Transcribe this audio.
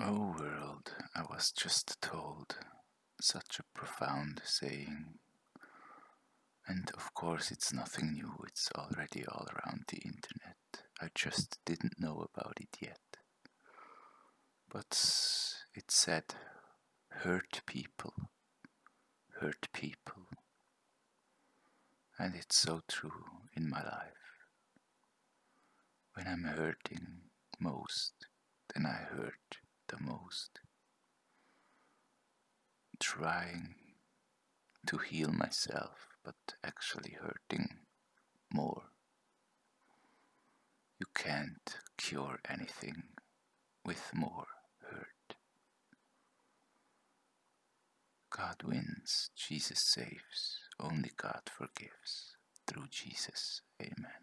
Oh world, I was just told. Such a profound saying. And of course, it's nothing new, it's already all around the internet. I just didn't know about it yet. But it said, hurt people, hurt people. And it's so true in my life. When I'm hurting most, then I hurt the most. Trying to heal myself, but actually hurting more. You can't cure anything with more hurt. God wins, Jesus saves, only God forgives. Through Jesus, amen.